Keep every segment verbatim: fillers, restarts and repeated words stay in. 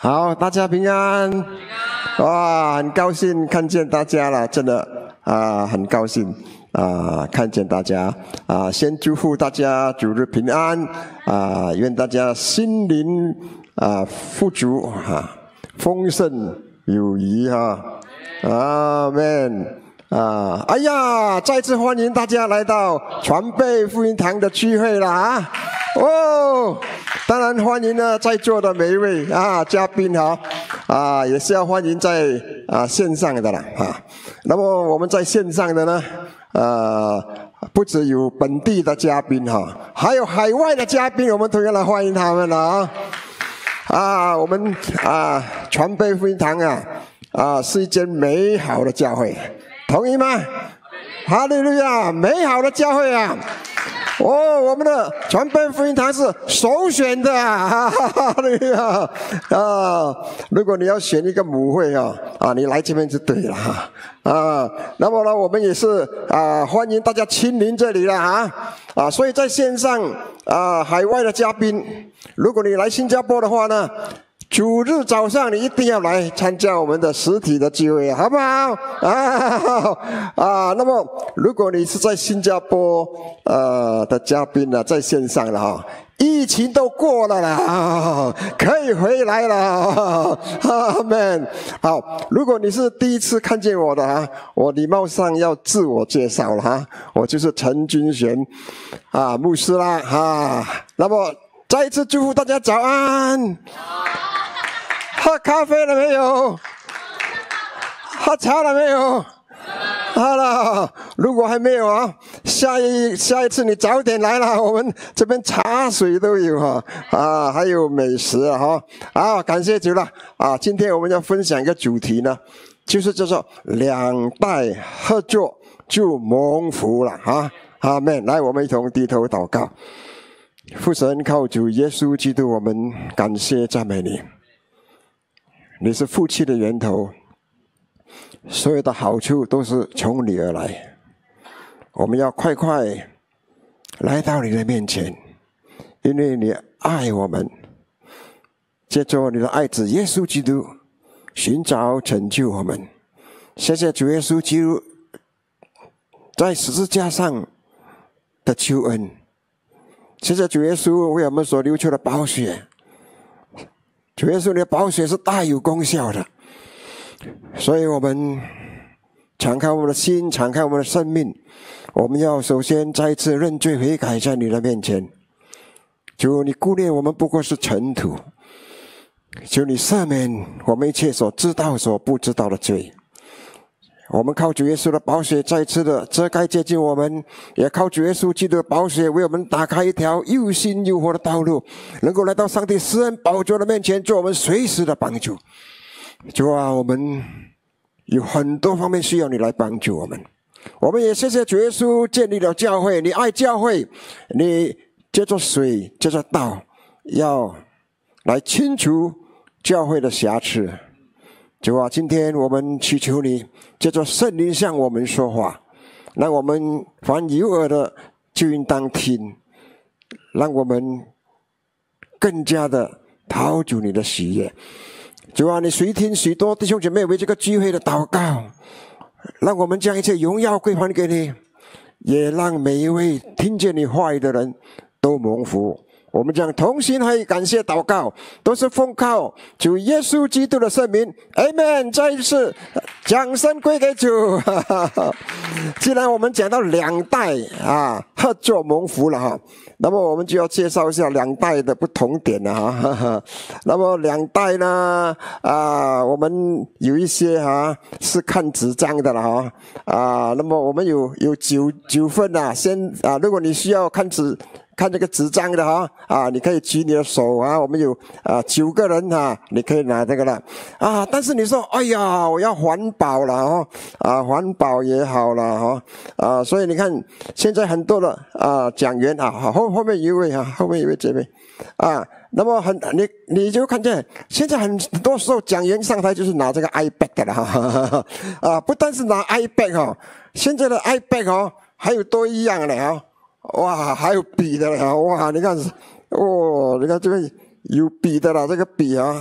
好，大家平安。哇，很高兴看见大家了，真的啊，很高兴啊，看见大家啊，先祝福大家主日平安啊，愿大家心灵啊富足哈，丰盛有余哈，阿们。啊，哎呀，再次欢迎大家来到传备福音堂的聚会了啊！哦，当然欢迎呢在座的每一位啊嘉宾哈，啊也是要欢迎在啊线上的啦啊。那么我们在线上的呢，呃，不只有本地的嘉宾哈，还有海外的嘉宾，我们同样来欢迎他们了啊！啊，我们啊传备福音堂啊啊是一间美好的教会。同意吗？哈利路亚！美好的教会啊！哦，我们的传备福音堂是首选的啊！哈利路亚啊！如果你要选一个母会啊，啊，你来这边就对了哈啊。那么呢，我们也是啊，欢迎大家亲临这里了啊啊！所以在线上啊，海外的嘉宾，如果你来新加坡的话呢，主日早上你一定要来参加我们的实体的聚会，好不好？啊啊！那么如果你是在新加坡呃的嘉宾呢，在线上了哈，疫情都过了啦，可以回来了，阿们。好，如果你是第一次看见我的哈，我礼貌上要自我介绍了哈，我就是陈君贤啊牧师啦哈。那么再一次祝福大家早安。喝咖啡了没有？喝茶了没有？好了，如果还没有啊，下一下一次你早点来了，我们这边茶水都有哈啊，还有美食啊哈啊，感谢主了啊！今天我们要分享一个主题呢，就是叫做两代合作就蒙福了啊！阿们！来，我们一同低头祷告。父神，靠主耶稣基督，我们感谢赞美你。你是福气的源头，所有的好处都是从你而来。我们要快快来到你的面前，因为你爱我们。借着你的爱子耶稣基督，寻找拯救我们。谢谢主耶稣基督在十字架上的救恩。谢谢主耶稣为我们所流出的宝血。主耶稣，你的宝血是大有功效的，所以我们敞开我们的心，敞开我们的生命，我们要首先再一次认罪悔改在你的面前。主，你顾念我们不过是尘土，求你赦免我们一切所知道所不知道的罪。我们靠主耶稣的宝血再一次的遮盖接近我们，也靠主耶稣基督的宝血为我们打开一条又新又活的道路，能够来到上帝施恩宝座的面前，做我们随时的帮助。主啊，我们有很多方面需要你来帮助我们。我们也谢谢主耶稣建立了教会，你爱教会，你借着水借着道要来清除教会的瑕疵。主啊，今天我们祈求你借着圣灵向我们说话，让我们凡有耳的就应当听，让我们更加的讨主你的喜悦。主啊，你垂听许多弟兄姐妹为这个聚会的祷告，让我们将一切荣耀归还给你，也让每一位听见你话语的人都蒙福。我们将同心合意感谢祷告，都是奉靠主耶稣基督的圣名 ，Amen。再一次掌声归给主。既然我们讲到两代啊合作蒙福了哈，那么我们就要介绍一下两代的不同点了哈。那么两代呢啊，我们有一些哈是看纸张的了哈啊，那么我们有有九九份啊，先啊，如果你需要看纸。看这个纸张的哈啊，你可以举你的手啊，我们有啊九个人哈，你可以拿这个了啊。但是你说，哎呀，我要环保了哈啊，环保也好了哈啊，所以你看现在很多的啊讲员啊，后后面一位哈，后面一位姐妹啊，那么很你你就看见现在很多时候讲员上台就是拿这个 iPad 的了哈啊，不但是拿 iPad 哈，现在的 iPad 哦还有多一样的哈。哇，还有笔的了！哇，你看，哦，你看这个有笔的了，这个笔啊，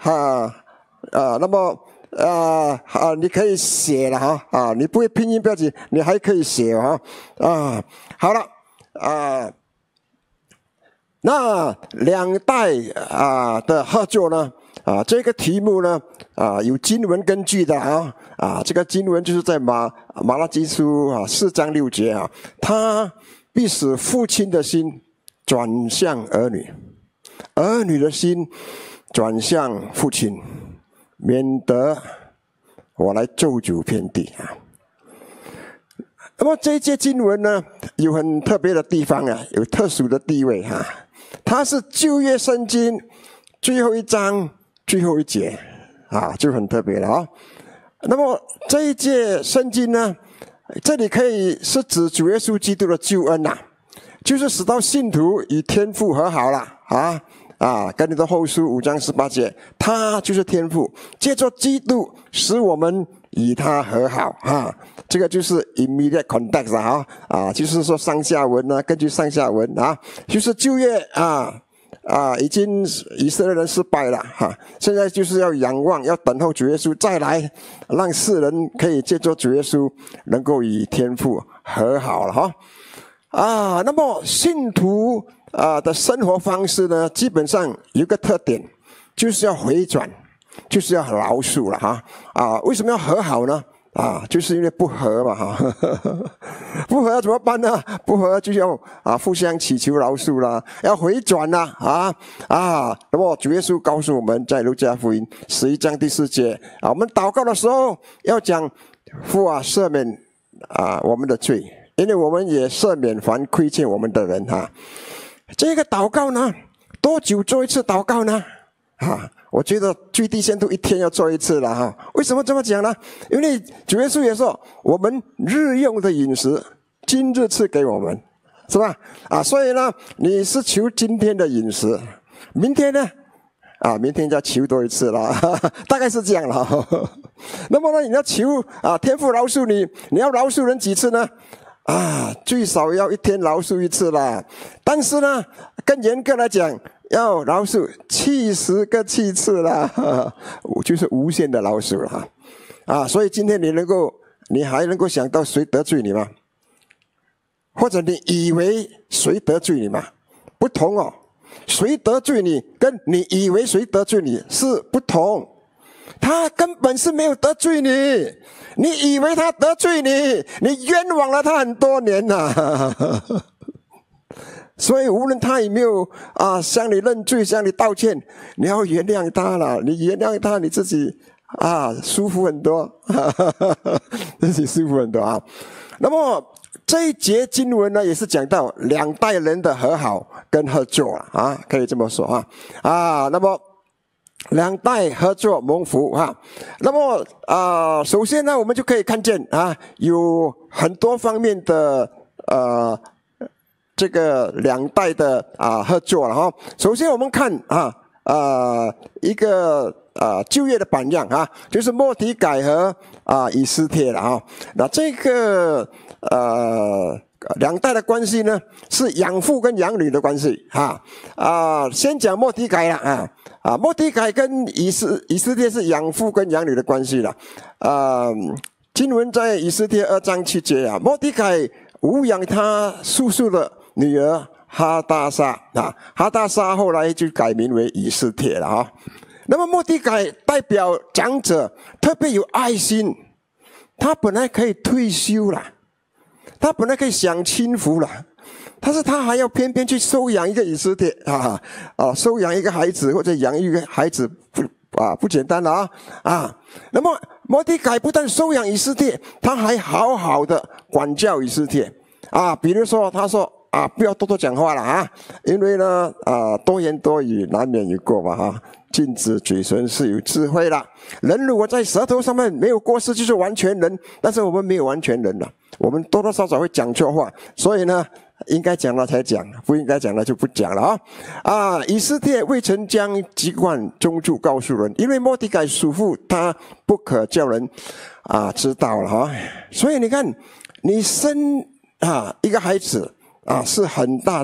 哈啊，那么啊啊，你可以写了哈啊，你不会拼音不要紧，你还可以写哈啊。好了啊，那两代啊的合作呢啊，这个题目呢啊有经文根据的啊啊，这个经文就是在马马拉基书啊四章六节啊，他必使父亲的心转向儿女，儿女的心转向父亲，免得我来咒诅遍地啊。那么这一节经文呢，有很特别的地方啊，有特殊的地位哈、啊。它是旧约圣经最后一章最后一节啊，就很特别了啊。那么这一节圣经呢，这里可以是指主耶稣基督的救恩呐、啊，就是使到信徒与天父和好了啊啊！跟你的后书五章十八节，他就是天父，借着基督使我们与他和好啊。这个就是 immediate context 啊啊，就是说上下文啊，根据上下文啊，就是旧约啊啊，已经以色列人失败了哈、啊，现在就是要仰望，要等候主耶稣再来，让世人可以借着主耶稣能够与天父和好了哈。啊，那么信徒啊的生活方式呢，基本上有一个特点，就是要回转，就是要饶恕了哈。啊，为什么要和好呢？啊，就是因为不和嘛哈，不和要怎么办呢？不和就要啊互相祈求饶恕啦，要回转啦啊啊！那么主耶稣告诉我们在路加福音十一章第四节啊，我们祷告的时候要讲父啊，赦免啊我们的罪。因为我们也赦免凡亏欠我们的人哈、啊，这个祷告呢，多久做一次祷告呢？啊，我觉得最低限度一天要做一次了哈、啊。为什么这么讲呢？因为主耶稣也说，我们日用的饮食，今日赐给我们，是吧？啊，所以呢，你是求今天的饮食，明天呢？啊，明天就要求多一次了，哈哈，大概是这样了。呵呵那么呢，你要求啊，天父饶恕你，你要饶恕人几次呢？啊，最少要一天饶恕一次啦。但是呢，更严格来讲，要饶恕七十个七次啦，就是无限的饶恕了哈。啊，所以今天你能够，你还能够想到谁得罪你吗？或者你以为谁得罪你吗？不同哦，谁得罪你，跟你以为谁得罪你是不同。他根本是没有得罪你，你以为他得罪你，你冤枉了他很多年呐、啊。所以无论他有没有啊向你认罪、向你道歉，你要原谅他了。你原谅他，你自己啊舒服很多，自己舒服很多啊。那么这一节经文呢，也是讲到两代人的和好跟合作啊，可以这么说啊啊。那么两代合作蒙福哈，那么啊、呃，首先呢，我们就可以看见啊，有很多方面的呃，这个两代的啊、呃、合作了哈。首先我们看啊呃一个啊旧约的榜样啊，就是末底改和啊以斯帖了哈。那这个呃两代的关系呢，是养父跟养女的关系哈啊。先讲末底改了啊。啊，末底改跟以斯以斯帖是养父跟养女的关系了。啊、呃，经文在以斯帖二章七节啊，末底改抚养他叔叔的女儿哈大沙啊，哈大沙后来就改名为以斯帖了啊。那么末底改代表长者，特别有爱心，他本来可以退休了，他本来可以享清福了。但是他还要偏偏去收养一个以斯帖啊啊，收养一个孩子或者养育一个孩子不啊不简单了啊啊！那么末底改不但收养以斯帖，他还好好的管教以斯帖啊。比如说，他说啊，不要多多讲话了啊，因为呢啊多言多语难免有过嘛哈。禁止嘴唇是有智慧了。人如果在舌头上面没有过失，就是完全人。但是我们没有完全人了，我们多多少少会讲错话，所以呢。应该讲了才讲，不应该讲了就不讲了啊！啊，以斯帖未曾将籍贯宗主告诉人，因为末底改嘱咐他不可叫人啊知道了哈。所以你看，你生啊一个孩子啊是很大的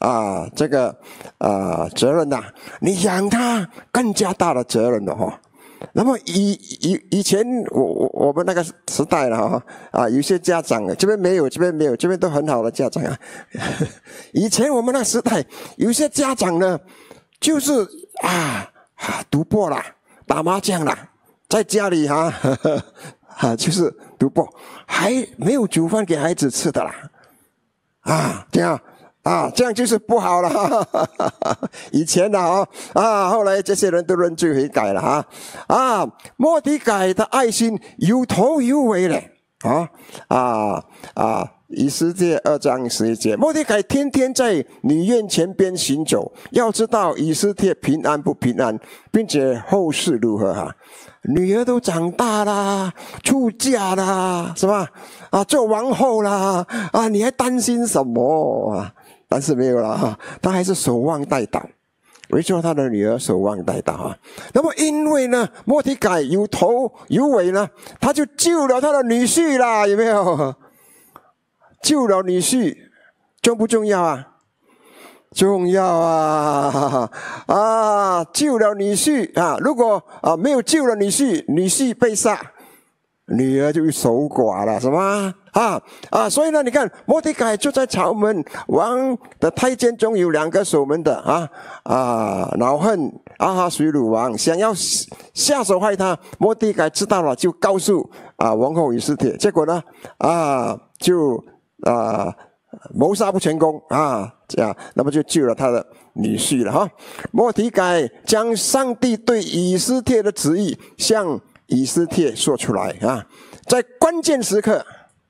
啊这个啊责任呐、啊，你养他更加大的责任了哈。那么以以以前我我我们那个时代了哈啊，有些家长这边没有，这边没有，这边都很好的家长啊。以前我们那个时代，有些家长呢，就是啊啊赌博啦，打麻将啦，在家里哈、啊、呵呵啊就是赌博，还没有煮饭给孩子吃的啦，啊这样。啊，这样就是不好了。哈哈哈哈以前的啊，啊，后来这些人都认罪悔改了哈。啊，末底改的爱心有头有尾嘞。啊啊啊！以斯帖二章十一节，末底改天天在女院前边行走，要知道以斯帖平安不平安，并且后事如何哈。女儿都长大啦，出嫁啦，是吧？啊，做王后啦，啊，你还担心什么啊？但是没有了哈，他还是守望待祷，为什么他的女儿守望待祷啊？那么因为呢，末底改有头有尾呢，他就救了他的女婿啦，有没有？救了女婿，重不重要啊？重要啊！啊，救了女婿啊！如果啊没有救了女婿，女婿被杀，女儿就守寡了，是吗？啊啊！所以呢，你看末底改就在朝门，王的太监中有两个守门的啊啊，恼恨阿哈随鲁王，想要下手害他。末底改知道了，就告诉啊王后以斯帖，结果呢啊就啊谋杀不成功啊，这样那么就救了他的女婿了哈。末底改将上帝对以斯帖的旨意向以斯帖说出来啊，在关键时刻。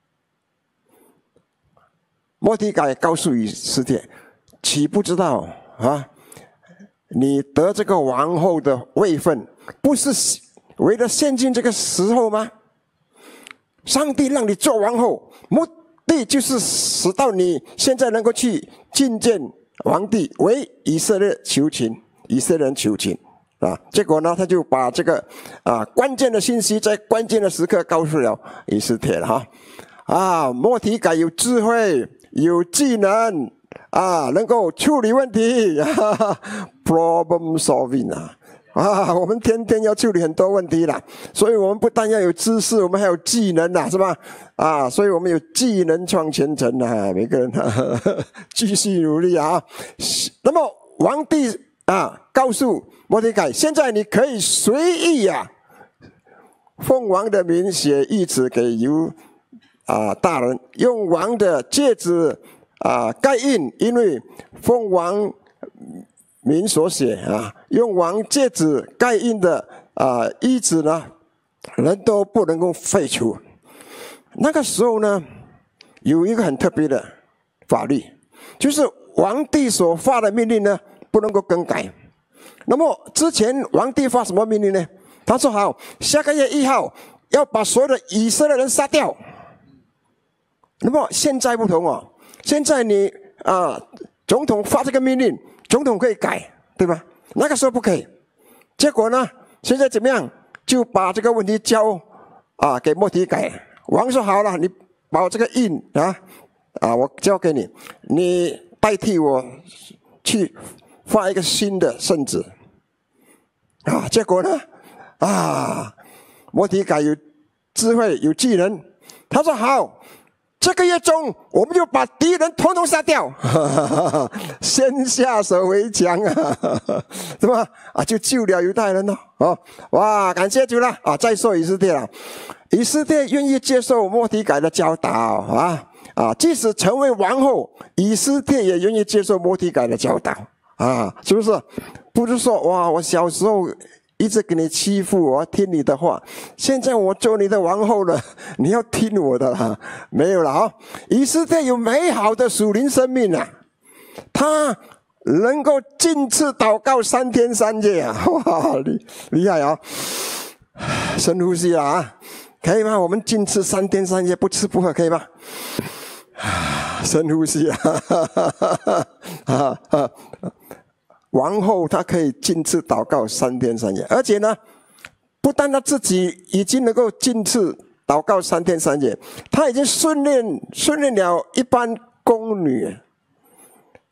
末底改告诉以斯帖，岂不知道啊？你得这个王后的位分，不是为了现今这个时候吗？上帝让你做王后，目的就是使到你现在能够去觐见皇帝，为以色列求情，以色列人求情啊。结果呢，他就把这个啊关键的信息在关键的时刻告诉了以斯帖了哈。啊，末底改有智慧。有技能啊，能够处理问题哈哈 ，problem solving 啊啊，我们天天要处理很多问题啦，所以我们不但要有知识，我们还有技能啦，是吧？啊，所以我们有技能创前程啊，每个人哈哈继续努力啊。那么皇帝啊，告诉末底改，现在你可以随意啊，奉王的名写谕旨给犹。啊，大人用王的戒指啊盖印，因为奉王名所写啊，用王戒指盖印的啊谕旨呢，人都不能够废除。那个时候呢，有一个很特别的法律，就是皇帝所发的命令呢，不能够更改。那么之前皇帝发什么命令呢？他说好，下个月一号要把所有的以色列人杀掉。那么现在不同哦，现在你啊，总统发这个命令，总统可以改，对吧？那个时候不可以。结果呢，现在怎么样？就把这个问题交啊给末底改。王说好了，你把我这个印啊啊，我交给你，你代替我去发一个新的圣旨啊。结果呢啊，末底改有智慧有技能，他说好。这个月中，我们就把敌人统统杀掉，先下手为强啊，是吧？啊，就救了犹太人了。哦，哇，感谢主了啊！再说以斯帖了，以斯帖愿意接受末底改的教导啊啊，即使成为王后，以斯帖也愿意接受末底改的教导啊，是不是？不是说哇，我小时候。一直给你欺负我，听你的话。现在我做你的王后了，你要听我的啦。没有了啊！以斯帖有美好的属灵生命啊，他能够禁吃祷告三天三夜啊！哇，厉厉害啊！深呼吸啊，可以吗？我们禁吃三天三夜，不吃不喝，可以吗？深呼吸啊！啊啊！王后她可以禁吃祷告三天三夜，而且呢，不但她自己已经能够禁吃祷告三天三夜，她已经训练训练了一般宫女，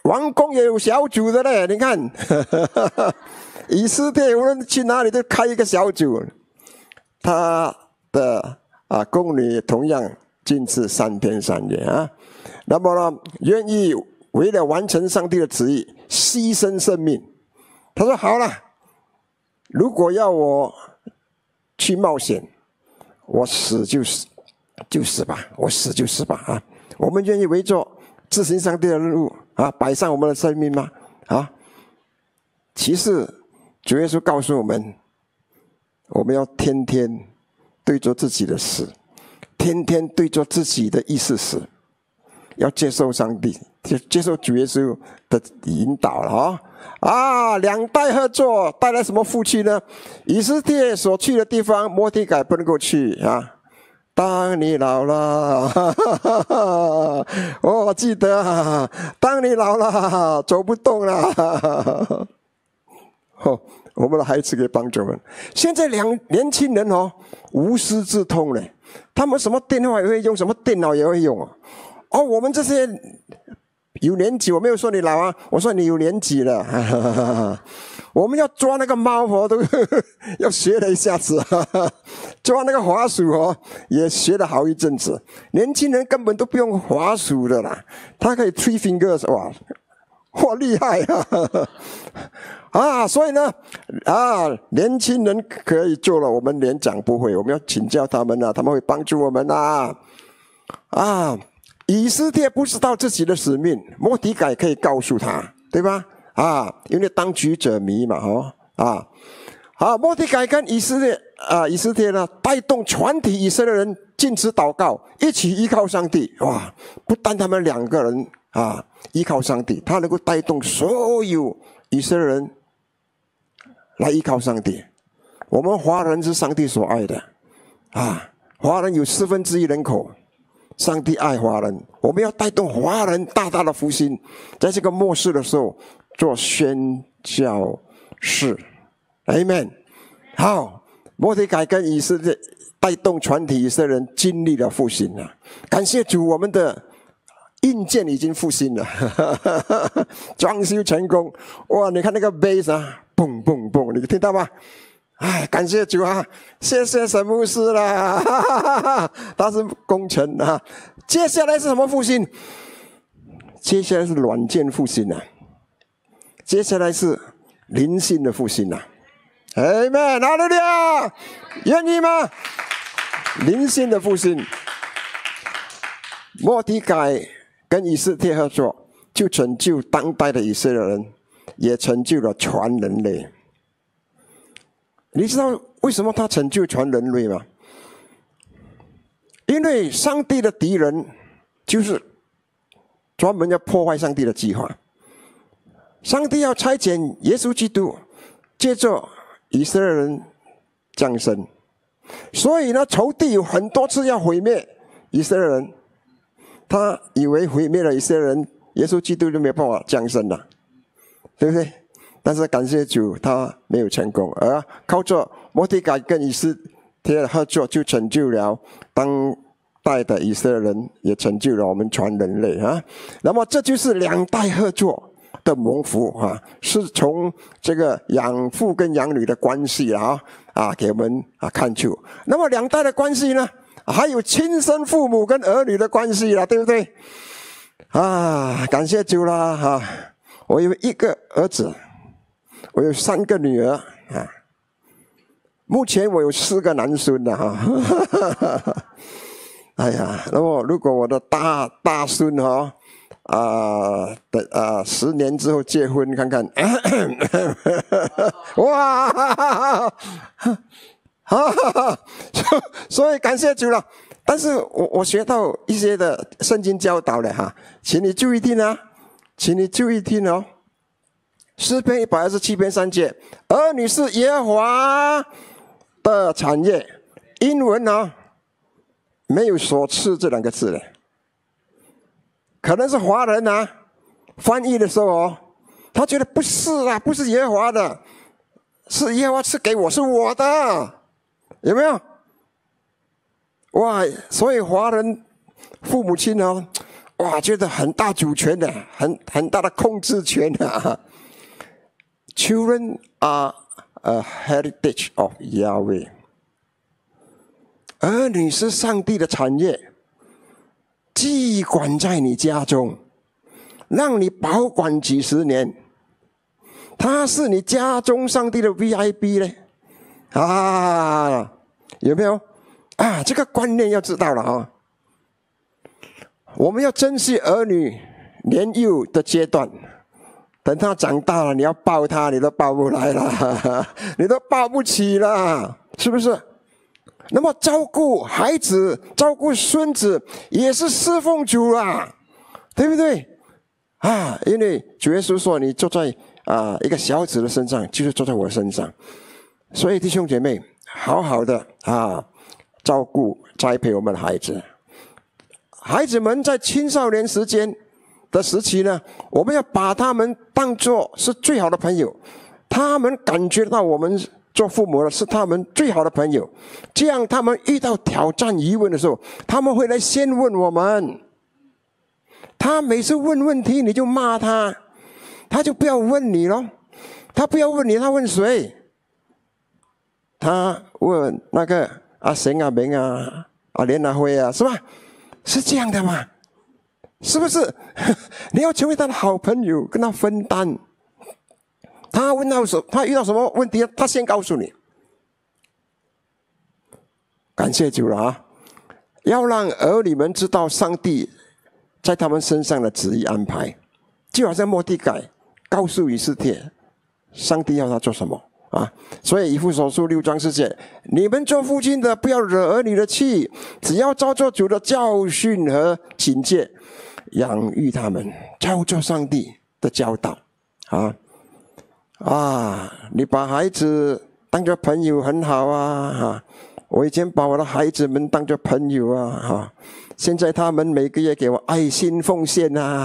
王宫也有小组的嘞，你看，以斯帖无论去哪里都开一个小组，他的啊宫女同样禁止三天三夜啊。那么呢，愿意为了完成上帝的旨意牺牲生命。他说好了，如果要我去冒险，我死就死就死吧，我死就死吧啊！我们愿意为做执行上帝的任务啊，摆上我们的生命吗？啊！其实主耶稣告诉我们，我们要天天对着自己的死，天天对着自己的意识死，要接受上帝，接受主耶稣的引导了啊！啊，两代合作带来什么福气呢？以斯帖所去的地方，摩底改不能够去啊。当你老了，哈哈哈我记得啊，当你老了，走不动了。哦，我们的孩子可以帮助我们。现在两年轻人哦，无师自通嘞，他们什么电话也会用，什么电脑也会用哦。哦，我们这些有年纪，我没有说你老啊，我说你有年纪了。哈哈哈哈我们要抓那个猫哦，都要学了一下子，哈哈抓那个滑鼠哦，也学了好一阵子。年轻人根本都不用滑鼠的啦，他可以 three fingers， 哇，哇厉害啊！啊，所以呢，啊，年轻人可以做了，我们连讲不会，我们要请教他们啊，他们会帮助我们啊。啊，以斯帖不知道自己的使命，摩底改可以告诉他，对吧？啊，因为当局者迷嘛，哦，啊，好，摩底改跟以色列啊，以色列呢，带动全体以色列人禁止祷告，一起依靠上帝。哇，不但他们两个人啊依靠上帝，他能够带动所有以色列人来依靠上帝。我们华人是上帝所爱的啊，华人有四分之一人口。上帝爱华人，我们要带动华人大大的复兴，在这个末世的时候做宣教士 ，Amen。好，摩底改跟以色列带动全体以色列人经历了复兴了，感谢主，我们的硬件已经复兴了，装修成功。哇，你看那个 bass 啊，蹦蹦蹦，你听到吗？哎，感谢主啊！谢谢神牧师啦，哈哈哈，他是工程啊。接下来是什么复兴？接下来是软件复兴啊，接下来是灵性的复兴啊。Amen， 哈利路亚，愿意吗？灵性的复兴，摩底改跟以斯帖合作，就拯救当代的以色列人，也成就了全人类。你知道为什么他拯救全人类吗？因为上帝的敌人就是专门要破坏上帝的计划。上帝要差遣耶稣基督，借着以色列人降生，所以呢，仇敌有很多次要毁灭以色列人。他以为毁灭了以色列人，耶稣基督就没有办法降生了，对不对？但是感谢主，他没有成功，而靠着摩底改跟以斯帖的合作，就成就了当代的以色列人，也成就了我们全人类啊。那么这就是两代合作的蒙福啊，是从这个养父跟养女的关系啊啊给我们啊看出。那么两代的关系呢，还有亲生父母跟儿女的关系了，对不对？啊，感谢主啦哈、啊！我有一个儿子。我有三个女儿啊，目前我有四个男孙了哈。哎呀，那么如果我的大大孙哈啊的啊十年之后结婚看看，哇，哈哈，所以感谢主了。但是我我学到一些的圣经教导了哈，请你注意听啊，请你注意听哦。诗篇一百二十七篇三节，儿女是耶和华的产业。英文呢没有所赐这两个字的，可能是华人啊翻译的时候哦，他觉得不是啊，不是耶和华的，是耶和华赐给我，是我的，有没有？哇，所以华人父母亲哦， 哇，觉得很大主权的，很很大的控制权的。Children are a heritage of Yahweh。儿女是上帝的产业，寄管在你家中，让你保管几十年。他是你家中上帝的 V I P 呢，啊，有没有？啊，这个观念要知道了啊。我们要珍惜儿女年幼的阶段，等他长大了，你要抱他，你都抱不来了，你都抱不起了，是不是？那么照顾孩子、照顾孙子，也是侍奉主啦，对不对？啊，因为主耶稣说：“你坐在啊一个小子的身上，就是坐在我身上。”所以弟兄姐妹，好好的啊照顾、栽培我们的孩子。孩子们在青少年时间的时期呢，我们要把他们当作是最好的朋友，他们感觉到我们做父母的是他们最好的朋友，这样他们遇到挑战疑问的时候，他们会来先问我们。他每次问问题你就骂他，他就不要问你咯，他不要问你，他问谁？他问那个阿贤阿明啊、阿莲阿辉啊，是吧？是这样的嘛？是不是？你要成为他的好朋友，跟他分担。他问到什，他遇到什么问题，他先告诉你。感谢主了啊！要让儿女们知道上帝在他们身上的旨意安排，就好像末底改告诉以斯帖，上帝要他做什么啊？所以以弗所书六章四节，你们做父亲的不要惹儿女的气，只要照做主的教训和警戒，养育他们，照做上帝的教导啊啊！你把孩子当作朋友很好啊哈！我以前把我的孩子们当作朋友啊哈！现在他们每个月给我爱心奉献啊，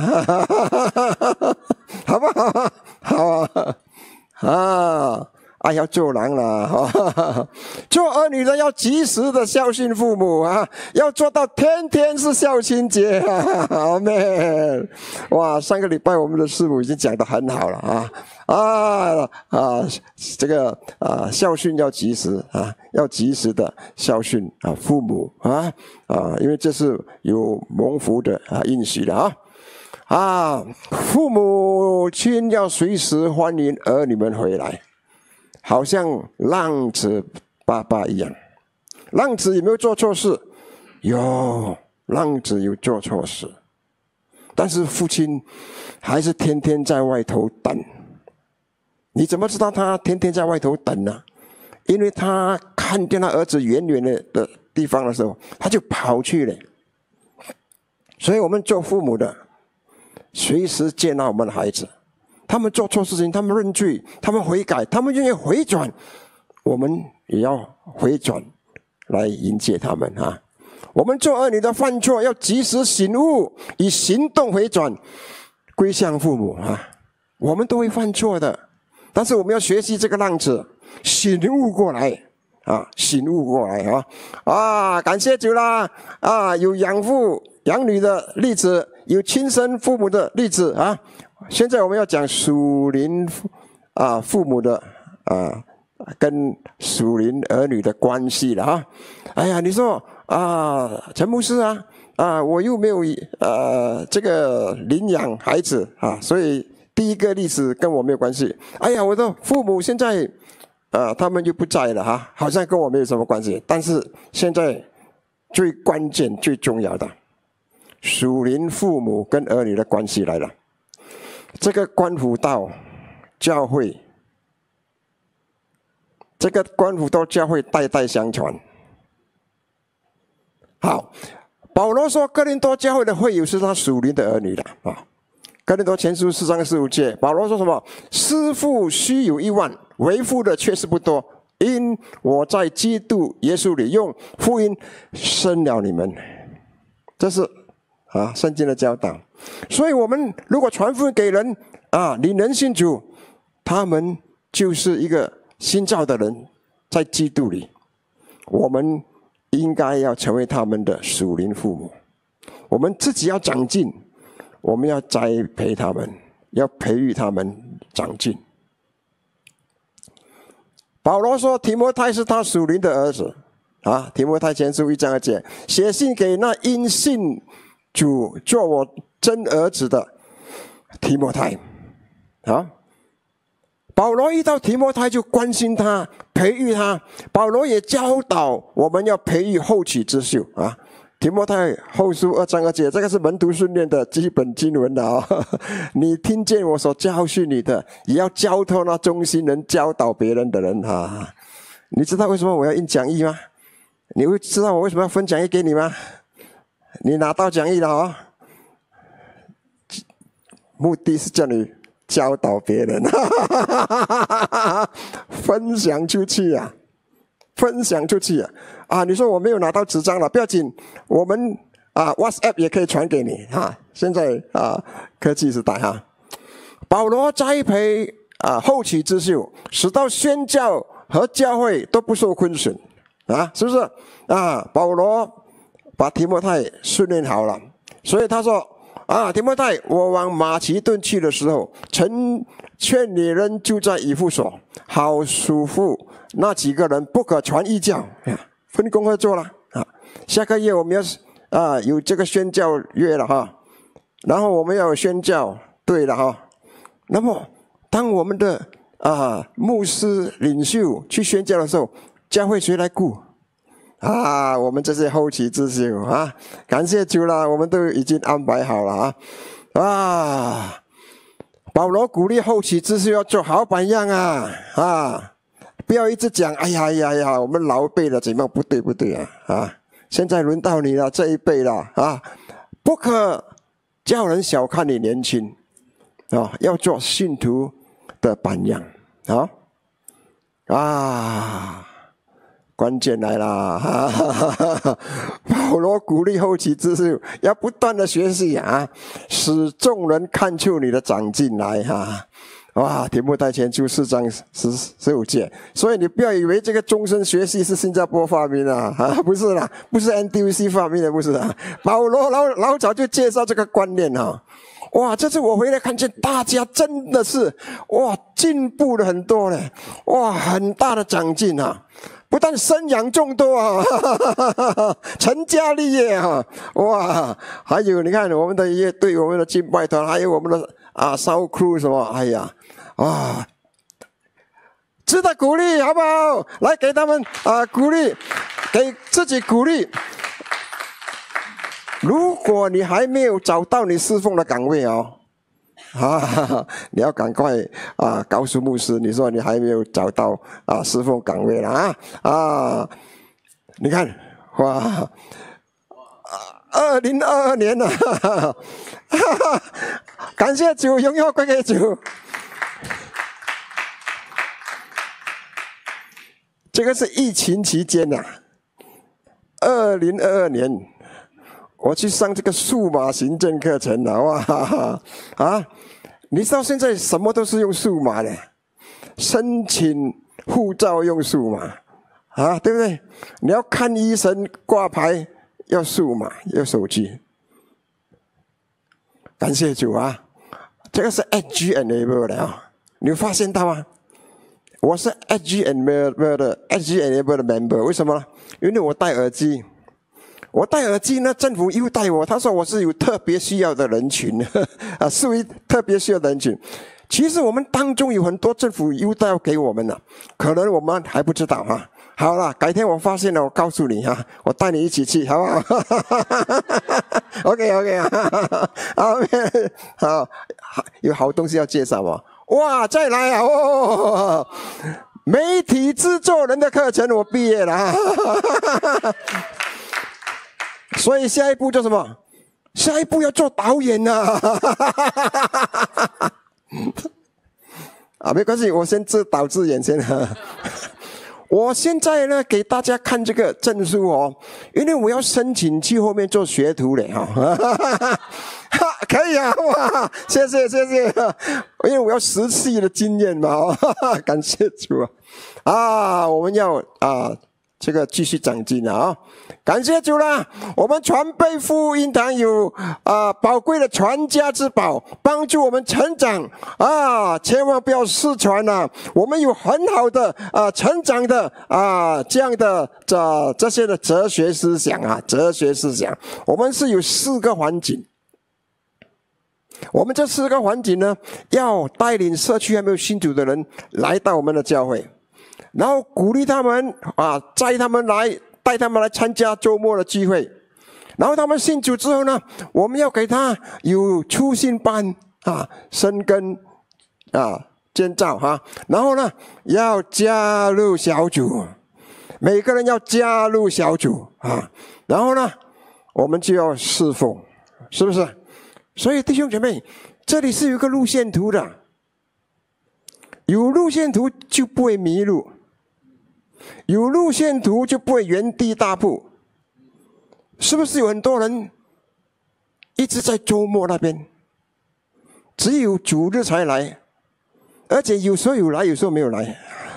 好不好？好啊！啊！爱要做人了，做儿女的要及时的孝顺父母啊，要做到天天是孝亲节啊！阿们！哇，上个礼拜我们的师母已经讲得很好了啊啊啊！这个啊孝顺要及时啊，要及时的孝顺啊父母啊啊，因为这是有蒙福的啊应许的啊啊！父母亲要随时欢迎儿女们回来。好像浪子爸爸一样，浪子有没有做错事？有，浪子有做错事，但是父亲还是天天在外头等。你怎么知道他天天在外头等呢？因为他看见他儿子远远的的地方的时候，他就跑去了。所以我们做父母的，随时接纳我们的孩子。他们做错事情，他们认罪，他们悔改，他们愿意回转，我们也要回转来迎接他们啊！我们做儿女的犯错，要及时醒悟，以行动回转，归向父母啊！我们都会犯错的，但是我们要学习这个浪子，醒悟过来啊！醒悟过来啊！啊！感谢主啦！啊，有养父养女的例子，有亲生父母的例子啊！现在我们要讲属灵啊父母的啊跟属灵儿女的关系了啊！哎呀，你说啊，陈牧师啊啊，我又没有呃这个领养孩子啊，所以第一个例子跟我没有关系。哎呀，我的父母现在啊他们就不在了哈、啊，好像跟我没有什么关系。但是现在最关键、最重要的属灵父母跟儿女的关系来了。这个关乎到教会，这个关乎到教会代代相传。好，保罗说哥林多教会的会友是他属灵的儿女的啊。哥林多前书四章十五节，保罗说什么？师父须有一万，为父的确实不多，因我在基督耶稣里用福音生了你们。这是啊圣经的教导。所以我们如果传福音给人啊，领人信主，他们就是一个新造的人，在基督里，我们应该要成为他们的属灵父母。我们自己要长进， 我们要栽培他们，要培育他们长进。保罗说，提摩太是他属灵的儿子啊。提摩太前书一章二节，写信给那因信主做我真儿子的提摩太啊。保罗遇到提摩太就关心他，培育他。保罗也教导我们要培育后起之秀啊。提摩太后书二章二节，这个是门徒训练的基本经文的啊、哦。你听见我所教训你的，也要交托那忠心人教导别人的人啊。你知道为什么我要印讲义吗？你会知道我为什么要分讲义给你吗？你拿到讲义了啊、哦，目的是叫你教导别人，分享出去啊，分享出去啊！啊，你说我没有拿到纸张了，不要紧，我们啊 WhatsApp 也可以传给你啊。现在啊科技时代哈，保罗栽培啊后起之秀，使到宣教和教会都不受亏损啊，是不是啊？保罗把提摩太训练好了，所以他说。啊，提摩太，我往马其顿去的时候，曾劝你人住在以弗所，好嘱咐那几个人不可传异教，分工合作了啊。下个月我们要啊有这个宣教月了哈，然后我们要有宣教队了哈。那么当我们的啊牧师领袖去宣教的时候，教会谁来顾？啊，我们这些后起之秀啊，感谢主了，我们都已经安排好了啊！啊，保罗鼓励后起之秀要做好榜样啊！啊，不要一直讲，哎呀哎呀呀，我们老一辈的怎么样？不对不对啊！啊，现在轮到你了，这一辈了啊，不可叫人小看你年轻啊，要做信徒的榜样啊！啊。关键来了，哈哈哈哈保罗鼓励后起之秀要不断的学习啊，使众人看出你的长进来哈、啊。哇，提摩太前书四章十十五节，所以你不要以为这个终身学习是新加坡发明的啊，不是啦，不是 N T U C 发明的，不是啊。保罗老老早就介绍这个观念哈、啊。哇，这次我回来看见大家真的是哇进步了很多嘞，哇很大的长进啊。不但生养众多啊，哈哈哈哈成家立业啊，哇！还有你看我们的乐队、我们的敬拜团，还有我们的啊烧 crew 什么，哎呀，啊，值得鼓励，好不好？来给他们啊鼓励，给自己鼓励。如果你还没有找到你侍奉的岗位哦。啊！你要赶快啊，告诉牧师，你说你还没有找到啊侍奉岗位了啊啊！你看，哇，二零二二年了，哈哈哈哈感谢主，荣耀归给主。这个是疫情期间呐、啊，二零二二年，我去上这个数码行政课程了，哇哈哈啊！你知道现在什么都是用数码的，申请护照用数码啊，对不对？你要看医生挂牌要数码，要手机。感谢主啊，这个是 H G Enable 的啊，你有发现到吗？我是 H G Enable 的 H G Enable 的 member， 为什么呢？因为我戴耳机。我戴耳机呢，政府优待我，他说我是有特别需要的人群，啊，属于特别需要的人群。其实我们当中有很多政府优待要给我们的，可能我们还不知道哈。好了，改天我发现了，我告诉你哈，我带你一起去，好不好？OK OK 啊，好，有好东西要介绍吗？哇，再来啊！哦，媒体制作人的课程我毕业了。所以下一步做什么？下一步要做导演啊！啊，没关系，我先自导自演先。我现在呢，给大家看这个证书哦，因为我要申请去后面做学徒嘞哈。可以啊，哇，谢谢谢谢，因为我要实际的经验嘛，感谢主啊！啊，我们要啊。 这个继续长进了啊！感谢主啦！我们传备福音堂有啊、呃、宝贵的传家之宝，帮助我们成长啊！千万不要失传了、啊。我们有很好的啊、呃、成长的啊、呃、这样的这这些的哲学思想啊，哲学思想。我们是有四个环境，我们这四个环境呢，要带领社区还没有信主的人来到我们的教会。然后鼓励他们啊，载他们来，带他们来参加周末的聚会。然后他们信主之后呢，我们要给他有初信班啊，生根啊，建造哈、啊。然后呢，要加入小组，每个人要加入小组啊。然后呢，我们就要侍奉，是不是？所以弟兄姐妹，这里是有一个路线图的，有路线图就不会迷路。有路线图就不会原地踏步，是不是有很多人一直在周末那边，只有主日才来，而且有时候有来，有时候没有来，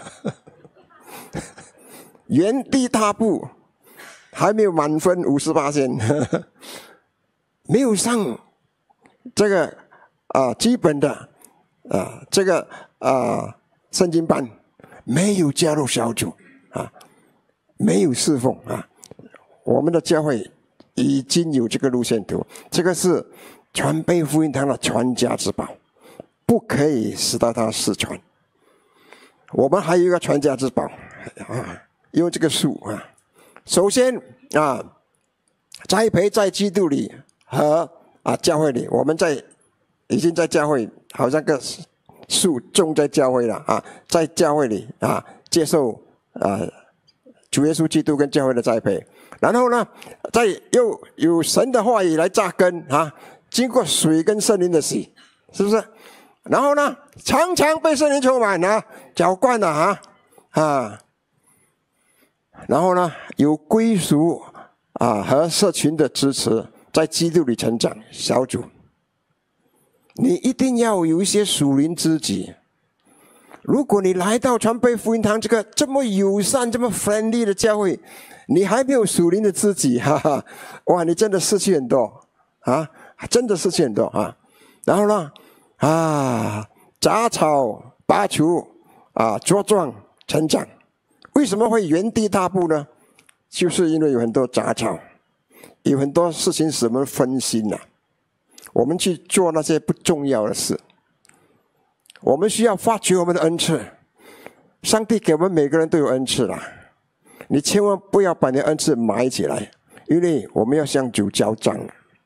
原地踏步，还没有满分五十八线，没有上这个啊、呃、基本的啊、呃、这个啊、呃、圣经班，没有加入小组。啊，没有侍奉啊！我们的教会已经有这个路线图，这个是传备福音堂的传家之宝，不可以使到它失传。我们还有一个传家之宝啊，用这个树啊。首先啊，栽培在基督里和啊教会里，我们在已经在教会，好像个树种在教会了啊，在教会里啊接受。啊，主耶稣基督跟教会的栽培，然后呢，再又有神的话语来扎根啊，经过水跟圣灵的洗，是不是？然后呢，常常被圣灵充满啊，浇灌了啊啊，然后呢，有归属啊和社群的支持，在基督里成长小组，你一定要有一些属灵知己。如果你来到传备福音堂这个这么友善、这么 friendly 的教会，你还没有属灵的知己，哈哈，哇，你真的失去很多啊，真的失去很多啊。然后呢，啊，杂草拔除啊，茁壮成长。为什么会原地踏步呢？就是因为有很多杂草，有很多事情使我们分心了、啊，我们去做那些不重要的事。我们需要发掘我们的恩赐，上帝给我们每个人都有恩赐啦，你千万不要把你的恩赐埋起来，因为我们要向主交账。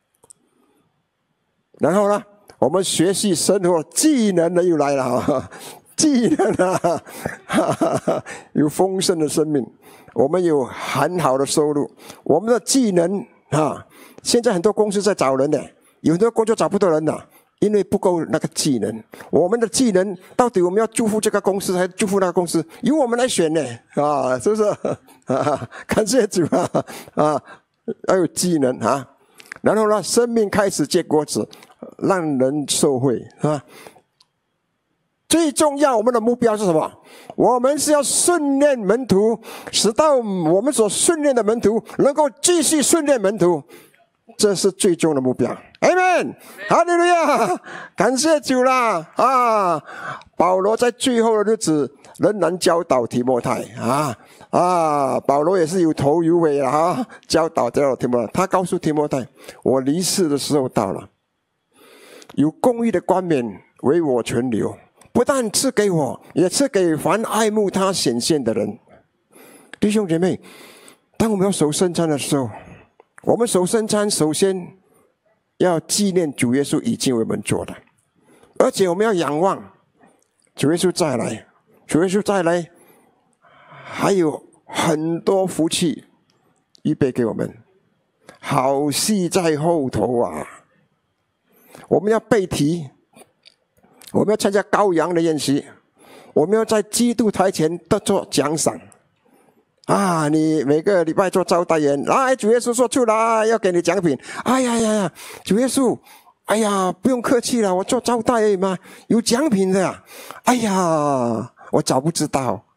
然后呢，我们学习生活技能呢又来了啊，技能啊，哈哈哈，有丰盛的生命，我们有很好的收入，我们的技能啊，现在很多公司在找人的，有很多工作找不到人的。因为不够那个技能，我们的技能到底我们要祝福这个公司还是祝福那个公司，由我们来选呢？啊，是不是？啊，感谢主啊！啊，要有技能啊，然后呢，生命开始结果子，让人受惠啊。最重要，我们的目标是什么？我们是要训练门徒，使到我们所训练的门徒能够继续训练门徒。这是最终的目标 ，Amen， 哈利路亚，感谢主啦！啊，保罗在最后的日子仍然教导提摩太啊啊，保罗也是有头有尾了啊，教导教导提摩太，他告诉提摩太，我离世的时候到了，有公义的冠冕为我存留，不但赐给我，也赐给凡爱慕他显现的人。弟兄姐妹，当我们要守圣餐的时候，我们守圣餐，首先要纪念主耶稣已经为我们做的，而且我们要仰望主耶稣再来，主耶稣再来，还有很多福气预备给我们，好戏在后头啊！我们要背题，我们要参加羔羊的宴席，我们要在基督台前得做奖赏。啊！你每个礼拜做招待员，来，主耶稣说出来要给你奖品。哎呀呀呀，主耶稣，哎呀，不用客气了，我做招待而已嘛，有奖品的呀。哎呀，我早不知道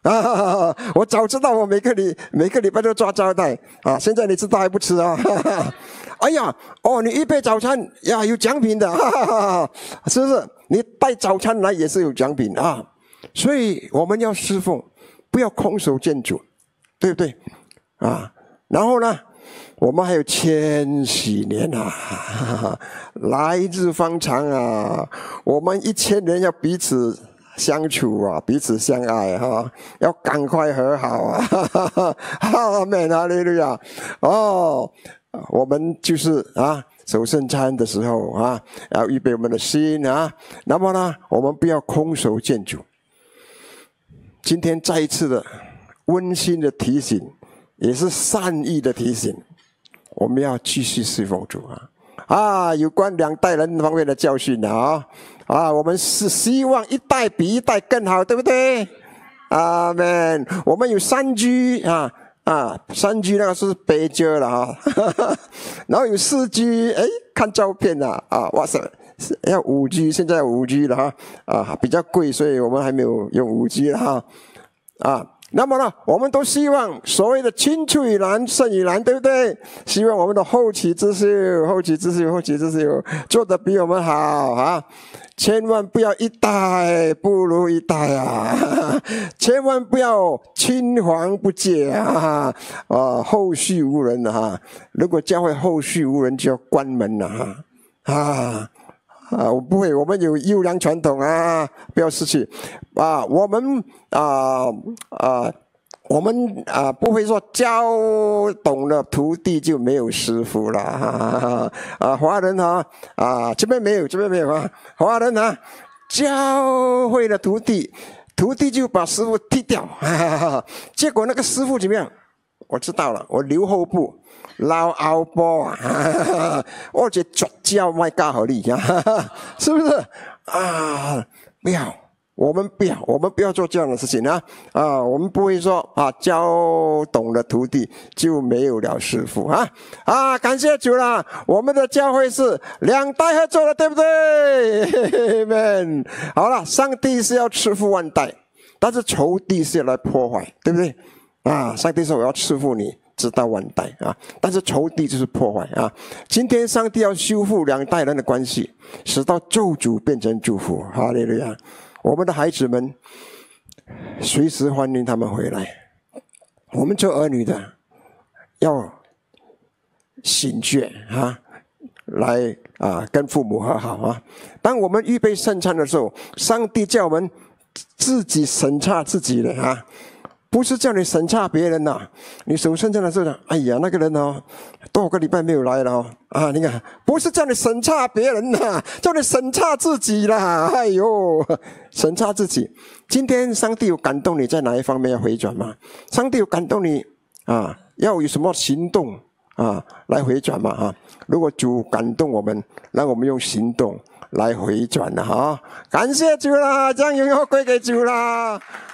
啊！我早知道我每个礼每个礼拜都抓招待啊！现在你知道还不吃啊？哎呀，哦，你预备早餐呀，有奖品的，哈哈哈，是不是？你带早餐来也是有奖品啊！所以我们要侍奉，不要空手见主，对不对？啊，然后呢，我们还有千禧年啊，来日方长啊，我们一千人要彼此相处啊，彼此相爱哈、啊，要赶快和好啊！哈哈哈，阿门，哈利路亚！哦，我们就是啊，守圣餐的时候啊，要预备我们的心啊。那么呢，我们不要空手见主。今天再一次的温馨的提醒，也是善意的提醒，我们要继续侍奉主啊！啊，有关两代人方面的教训啊！啊，我们是希望一代比一代更好，对不对？阿们，我们有三 G 啊啊，三 G 那个是北街了哈，然后有四 G， 哎，看照片啊啊，哇塞，要五 G， 现在五 G 了哈啊，比较贵，所以我们还没有用五 G 了哈啊。那么呢，我们都希望所谓的青出于蓝胜于蓝，对不对？希望我们的后起之秀、后起之秀、后起之秀做得比我们好啊！千万不要一代不如一代啊！千万不要青黄不接啊！啊，后续无人啊！如果教会后续无人，就要关门了啊！啊！啊，我不会，我们有优良传统啊，不要失去啊！我们啊啊，我们啊不会说教懂了徒弟就没有师傅了啊！啊，华人啊啊，这边没有，这边没有啊！华人啊，教会了徒弟，徒弟就把师傅踢掉，哈哈哈，结果那个师傅怎么样？我知道了，我留后步。捞后波啊！我这绝招卖教好你啊，是不是啊？不要，我们不要，我们不要做这样的事情啊！啊，我们不会说啊，教懂了徒弟就没有了师傅啊！啊，感谢主啦！我们的教会是两代合作的，对不对？Amen。好了，上帝是要赐福万代，但是仇敌是要来破坏，对不对？啊，上帝说我要赐福你。直到万代啊！但是仇敌就是破坏啊！今天上帝要修复两代人的关系，使到咒诅变成祝福。哈利路亚！我们的孩子们随时欢迎他们回来。我们做儿女的要醒觉啊，来啊跟父母和好啊！当我们预备圣餐的时候，上帝叫我们自己审查自己的啊！不是叫你审查别人呐、啊，你守圣餐的时候，哎呀，那个人哦，多少个礼拜没有来了哦，啊，你看，不是叫你审查别人呐、啊，叫你审查自己啦，哎呦，审查自己。今天上帝有感动你在哪一方面要回转吗？上帝有感动你啊，要有什么行动啊来回转嘛啊？如果主感动我们，让我们用行动来回转了哈，感谢主啦，将荣耀归给主啦。